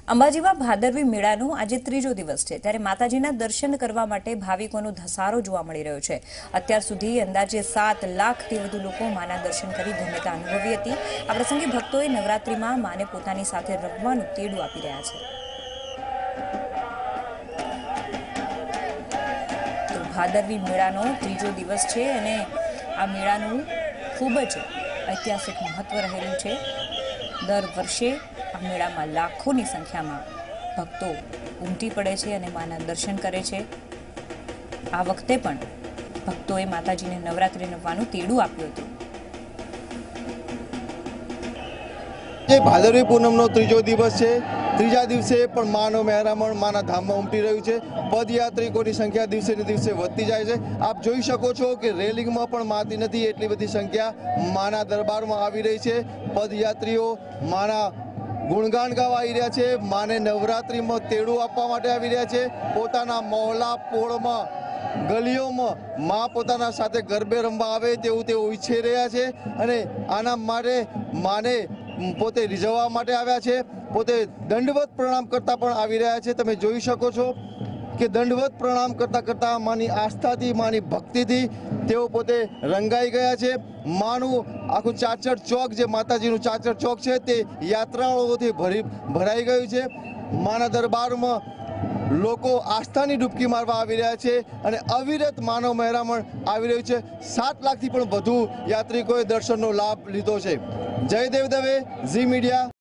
અંબાજીમાં ભાદરવી મેળાનો આજે ત્રીજો દિવસ છે, ત્યારે માતાજીના દર્શન કરવા માટે ભાવિકોનો ધસારો જોવા મળી રહ્યો છે। અત્યાર સુધી અંદાજે 7 લાખથી વધુ લોકો માના દર્શન કરી ધન્યતા અનુભવી હતી। આ પ્રસંગે ભક્તોએ નવરાત્રિમાં માને પોતાની સાથે રમવાનું તેડું આપી રહ્યા છે। તો ભાદરવી મેળાનો ત્રીજો દિવસ છે અને આ મેળાનું ખૂબ જ ઐતિહાસિક મહત્વ રહેલું છે। દર વર્ષે આ મેળામાં લાખોની સંખ્યામાં ભક્તો ઉમટી પડે છે અને માના દર્શન કરે છે। આ વખતે પણ ભક્તોએ માતાજીને નવરાત્રિ રમવાનું તેડું આપ્યું હતું। ભાદરવી પૂનમનો ત્રીજો દિવસ છે। ત્રીજા દિવસે પણ માનો મહેરામણ માના ધામમાં ઉમટી રહ્યું છે। પદયાત્રિકોની સંખ્યા દિવસે ને દિવસે વધતી જાય છે। આપ જોઈ શકો છો કે રેલિંગમાં પણ માતી નથી, એટલી બધી સંખ્યા માના દરબારમાં આવી રહી છે। પદયાત્રીઓ માના ગુણગાન ગાવા આવી રહ્યા છે, માને નવરાત્રિમાં તેડું આપવા માટે આવી રહ્યા છે। પોતાના મોહલ્લા પોળમાં ગલીઓમાં માં પોતાના સાથે ગરબે રમવા આવે તેવું તેઓ ઈચ્છી રહ્યા છે અને આના માટે માને પોતે રીઝવવા માટે આવ્યા છે। પોતે દંડવત પ્રણામ કરતા પણ આવી રહ્યા છે। તમે જોઈ શકો છો કે દંડવત પ્રણામ કરતા કરતા માની આસ્થાથી, માની ભક્તિથી તેઓ પોતે રંગાઈ ગયા છે। માનું આખું ચાચર ચોક, જે માતાજીનું ચાચર ચોક છે, તે યાત્રાળુઓથી ભરાઈ ગયું છે। માના દરબારમાં લોકો આસ્થાની ડૂબકી મારવા આવી રહ્યા છે અને અવિરત માનવ મહેરામણ આવી રહ્યું છે। 7 લાખથી પણ વધુ યાત્રિકોએ દર્શનનો લાભ લીધો છે। જય દેવ દવે, ઝી મીડિયા।